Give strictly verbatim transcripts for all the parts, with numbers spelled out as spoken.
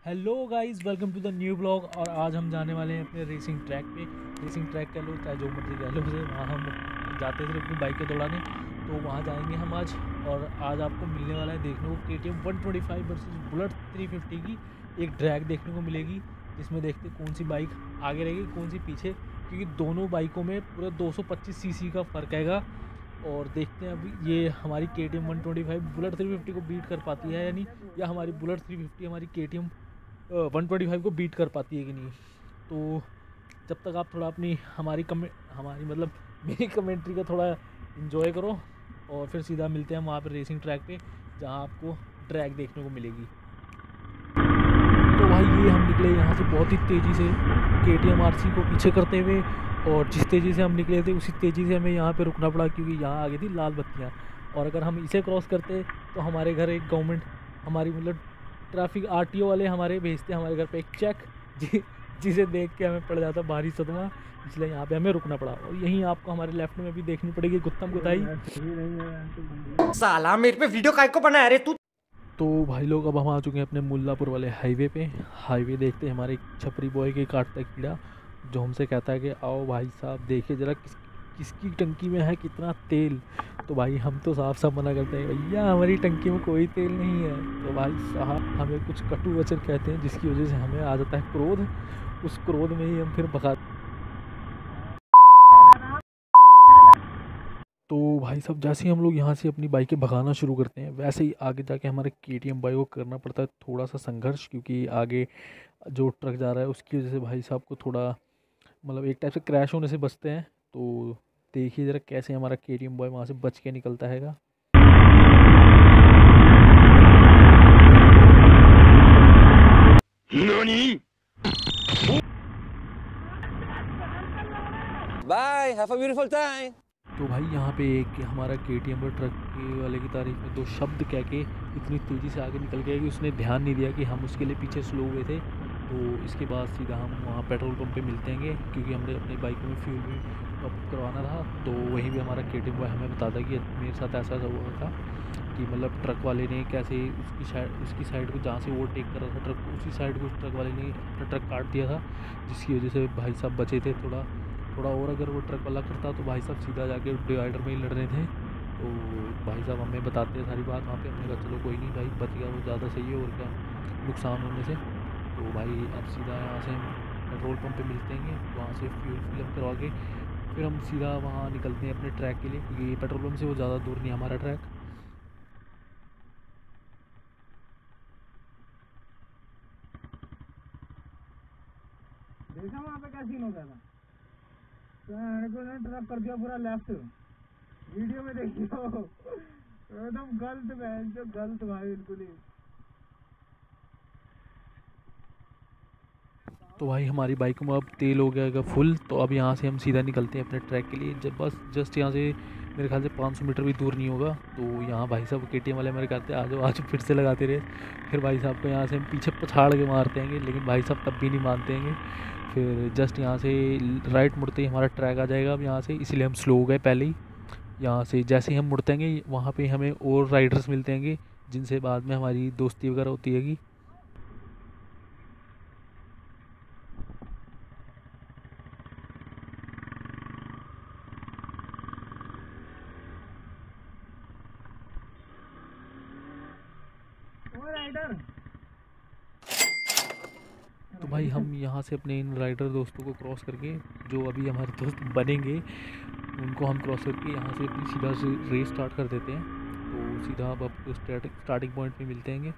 Hello guys, welcome to the new blog. और आज हम जाने वाले हैं अपने रेसिंग ट्रैक पे। रेसिंग ट्रैक कह लो चाहे जो मर्जी कह लो उसे, वहाँ हम जाते थे अपनी बाइक के दौड़ाने, तो वहाँ जाएंगे हम आज। और आज आपको मिलने वाला है देखने को K T M one twenty five versus bullet three fifty की एक ड्रैग देखने को मिलेगी, जिसमें देखते कौन सी बाइक आगे रहेगी कौन सी पीछे, क्योंकि दोनों बाइकों में पूरा दो सौ पच्चीस सी सी का फ़र्क हैगा। और देखते हैं अभी ये हमारी K T M one twenty five bullet three fifty को बीट कर पाती है या नहीं, या हमारी बुलेट थ्री फिफ्टी हमारी K T M one twenty five को बीट कर पाती है कि नहीं। तो जब तक आप थोड़ा अपनी हमारी कमेंट हमारी मतलब मेरी कमेंट्री का थोड़ा इन्जॉय करो, और फिर सीधा मिलते हैं वहाँ पर रेसिंग ट्रैक पे, जहाँ आपको ट्रैक देखने को मिलेगी। तो भाई ये हम निकले यहाँ से बहुत ही तेज़ी से के टी एम आर सी को पीछे करते हुए, और जिस तेज़ी से हम निकले थे उसी तेज़ी से हमें यहाँ पे रुकना पड़ा, क्योंकि यहाँ आ गई थी लाल बत्तियाँ। और अगर हम इसे क्रॉस करते तो हमारे घर एक गवर्नमेंट हमारी मतलब ट्रैफिक आर टी ओ वाले हमारे भेजते हमारे घर पे एक चेक, जि जिसे देख के हमें पड़ जाता भारी सदमा, इसलिए यहाँ पे हमें रुकना पड़ा। और यहीं आपको हमारे लेफ्ट में भी देखनी पड़ेगी गुत्तम गुताई। साला मेरे पे वीडियो काय को बनाया रे तू। तो भाई लोग अब हम आ चुके हैं अपने मुल्लापुर वाले हाईवे पे। हाईवे देखते हैं हमारे छपरी बॉय के काटता कीड़ा, जो हमसे कहता है कि आओ भाई साहब देखिए ज़रा किस किसकी टंकी में है कितना तेल। तो भाई हम तो साफ साफ मना करते हैं, भैया हमारी टंकी में कोई तेल नहीं है। तो भाई साहब हमें कुछ कटु वचन कहते हैं, जिसकी वजह से हमें आ जाता है क्रोध। उस क्रोध में ही हम फिर भगा। तो भाई साहब जैसे ही हम लोग यहाँ से अपनी बाइकें भगाना शुरू करते हैं, वैसे ही आगे जाके हमारे के टी एम बाइक को करना पड़ता है थोड़ा सा संघर्ष, क्योंकि आगे जो ट्रक जा रहा है उसकी वजह से भाई साहब को थोड़ा मतलब एक टाइप से क्रैश होने से बचते हैं। तो देखिए ज़रा कैसे हमारा के टी एम बॉय वहाँ से बच के निकलता हैगा। Bye, have a beautiful time. तो भाई यहाँ पे एक हमारा के टी एम पर ट्रक के वाले की तारीफ में दो शब्द कह के इतनी तेज़ी से आगे निकल गया कि उसने ध्यान नहीं दिया कि हम उसके लिए पीछे स्लो हुए थे। तो इसके बाद सीधा हम वहाँ पेट्रोल पंप पे मिलते हैं, क्योंकि हमने अपनी बाइकों में फ्यूल भी टॉप करवाना था। तो वहीं भी हमारा के टी एम बॉय हमें बताता कि मेरे साथ ऐसा ऐसा हुआ था कि मतलब ट्रक वाले ने कैसे उसकी साइड उसकी साइड को जहाँ से ओवरटेक कर रहा था ट्रक, उसी साइड को ट्रक वाले ने अपना ट्रक काट दिया था, जिसकी वजह से भाई साहब बचे थे। थोड़ा थोड़ा और अगर वो ट्रक वाला करता तो भाई साहब सीधा जाके डिवाइडर में ही लड़ रहे थे। तो भाई साहब हमें बताते हैं सारी बात वहाँ पे। हमने कहा चलो कोई नहीं भाई, बच गया वो ज़्यादा सही है, और क्या नुकसान होने से। तो भाई अब सीधा यहाँ से हम पेट्रोल पंप पे मिलते हैं, वहाँ से फ्यूल फिलअप करवा के फिर हम सीधा वहाँ निकलते हैं अपने ट्रैक के लिए, क्योंकि पेट्रोल पंप से वो ज़्यादा दूर नहीं हमारा ट्रैक। देखा वहाँ पे क्या सीन हो गया था, ट्रक कर दिया पूरा लेफ्ट। वीडियो में देखियो एकदम गलत बहन, जो गलत भाई बिल्कुल ही। तो भाई हमारी बाइक में अब तेल हो गया फुल। तो अब यहाँ से हम सीधा निकलते हैं अपने ट्रैक के लिए। जब बस जस्ट यहाँ से मेरे ख्याल से पाँच सौ मीटर भी दूर नहीं होगा। तो यहाँ भाई साहब के टी एम वाले मेरे कहते हैं आज आज फिर से लगाते रहे। फिर भाई साहब को यहाँ से हम पीछे पछाड़ के मारते हैं, लेकिन भाई साहब तब भी नहीं मानते हैं। फिर जस्ट यहाँ से राइट मुड़ते ही हमारा ट्रैक आ जाएगा अब यहाँ से, इसलिए हम स्लो हो गए पहले ही। यहाँ से जैसे ही हम मुड़ते हैं वहाँ पे हमें और राइडर्स मिलते हैं, जिनसे बाद में हमारी दोस्ती वगैरह होती हैगी। तो भाई हम यहाँ से अपने इन राइडर दोस्तों को क्रॉस करके, जो अभी हमारे दोस्त बनेंगे, उनको हम क्रॉस करके यहाँ से अपनी सीधा से रेस स्टार्ट कर देते हैं। तो सीधा अब आपको स्टार्टिंग पॉइंट पे मिलते हैं।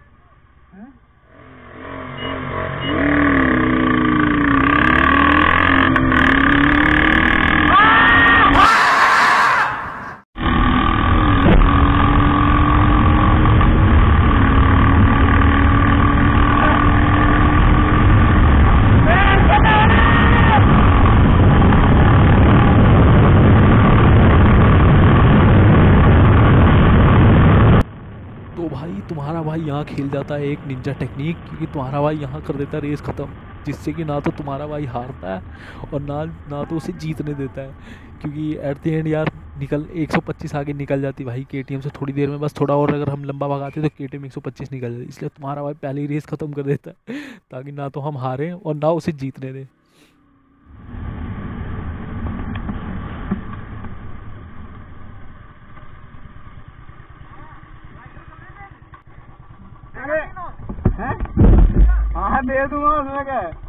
तो भाई तुम्हारा भाई यहाँ खेल जाता है एक निंजा टेक्निक, क्योंकि तुम्हारा भाई यहाँ कर देता है रेस ख़त्म, जिससे कि ना तो तुम्हारा भाई हारता है और ना ना तो उसे जीतने देता है। क्योंकि एट द एंड यार निकल एक सौ पच्चीस आगे निकल जाती भाई केटीएम से थोड़ी देर में, बस थोड़ा और अगर हम लंबा भगाते तो केटीएम एक सौ पच्चीस निकल जाती। इसलिए तुम्हारा भाई पहले ही रेस ख़त्म कर देता है ताकि ना तो हम हारें और ना उसे जीतने दें। हाँ दे दूंगा, उसमें क्या है।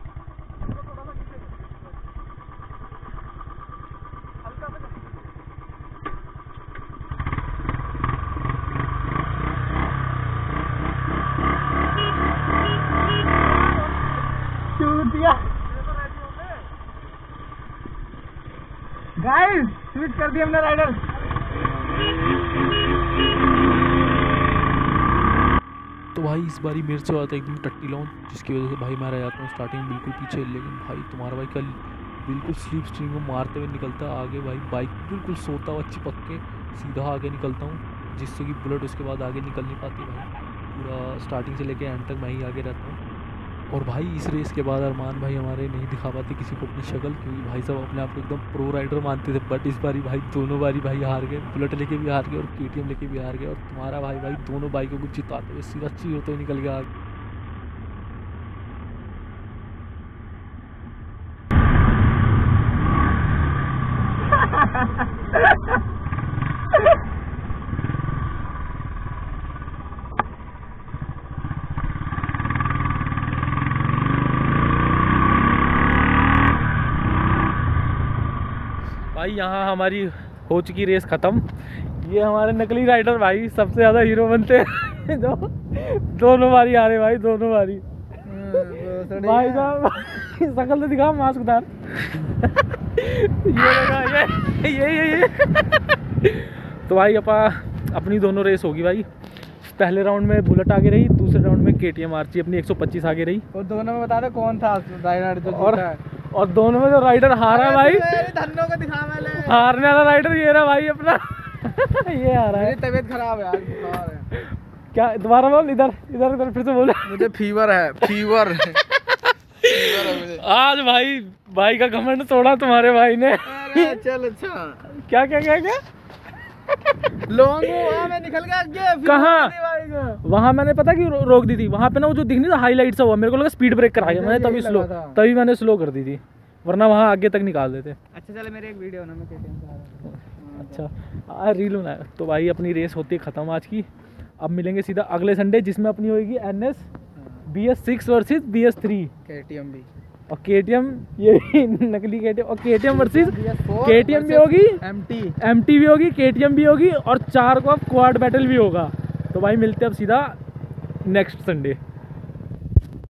गाइस स्विच कर दिया हमने राइडर। तो भाई इस बारी मेरे से आता है एकदम टट्टी लॉन्च, जिसकी वजह से भाई मैं रह जाता हूँ स्टार्टिंग में बिल्कुल पीछे। लेकिन भाई तुम्हारा भाई कल बिल्कुल स्लीप स्ट्रीम को मारते हुए निकलता है आगे। भाई बाइक बिल्कुल सोता हुआ चिपक के सीधा आगे निकलता हूँ, जिससे कि बुलेट उसके बाद आगे निकल नहीं पाती। भाई पूरा स्टार्टिंग से लेके एंड तक मैं ही आगे रहता हूँ। और भाई इस रेस के बाद अरमान भाई हमारे नहीं दिखा पाते किसी को अपनी शक्ल, क्योंकि भाई साहब अपने आप को एकदम प्रो राइडर मानते थे। बट इस बारी भाई दोनों बारी भाई हार गए, बुलेट लेके भी हार गए और केटीएम लेके भी हार गए। और तुम्हारा भाई भाई दोनों बाइकों को जिताते हुए सीधा चीरते हुए निकल गया आगे। भाई यहाँ हमारी हो चुकी रेस ख़त्म। ये हमारे नकली राइडर भाई सबसे ज़्यादा हीरो बनते हैं जो दोनों बारी आ रहे भाई, दोनों बारी भाई साहब शकल तो दिखा मास्कदार ये लगा ये ये ये ये तो भाई अपा अपनी दोनों रेस होगी भाई। पहले राउंड में बुलेट आगे रही, दूसरे राउंड में केटीएम आरची अपनी एक सौ पच्चीस आगे रही। और दोनों में बता दे कौन था राइडर जो और जीता है? और दोनों में जो राइडर हारा भाई, धन्नो को दिखा मैंने हारने वाला राइडर ये रहा भाई अपना ये आ रहा है। मेरी तबीयत खराब है यार, बुखार है। क्या दोबारा बोल, इधर इधर इधर फिर से बोल। मुझे फीवर है, फीवर फीवर है मुझे। आज भाई भाई का घमंड तोड़ा तुम्हारे भाई ने। अरे चल अच्छा क्या क्या क्या क्या लॉन्ग वहाँ में निकल गया आगे। कहाँ? वहाँ मैंने पता कि रो, रोक दी थी वहाँ पे ना, वो जो दिख नहीं था हाईलाइट सा हुआ, मेरे को लगा स्पीड ब्रेक करा गया मैंने, तभी स्लो तभी मैंने स्लो कर दी थी, वरना वहाँ आगे तक निकाल देते। अच्छा चले मेरे एक वीडियो ना, मैं केटीएम से आ रहा हूँ। अच्छा आ रील बनाया। तो भाई अपनी रेस होती है ख़त्म आज की। अब मिलेंगे सीधा अगले संडे, जिसमें अपनी होगी N S B S six versus B S three KTM भी और केटीएम ये नकली केटीएम और केटीएम वर्सेस केटीएम भी होगी, एमटी एमटी भी होगी, केटीएम भी होगी और चार को अब क्वाड बैटल भी होगा। तो भाई मिलते हैं अब सीधा नेक्स्ट संडे।